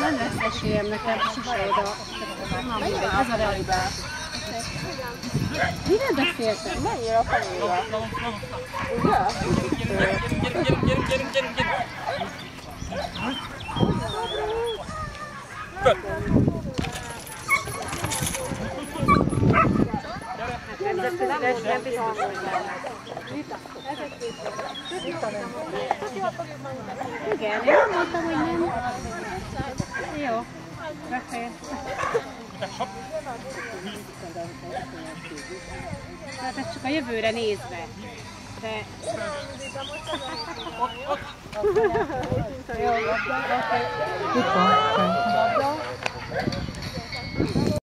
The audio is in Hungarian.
Nem lesz esélyem nekem, sose oda. Na, mindegy, ez a realitás. Mire beszéltem? Mennyire a família? Ugye? Gyerünk! Good. Nem biztos, hogy igen, én nem mondtam, hogy nem. Jó, befér. Hát ez csak a jövőre nézve. De... Jó, oké. Itt van.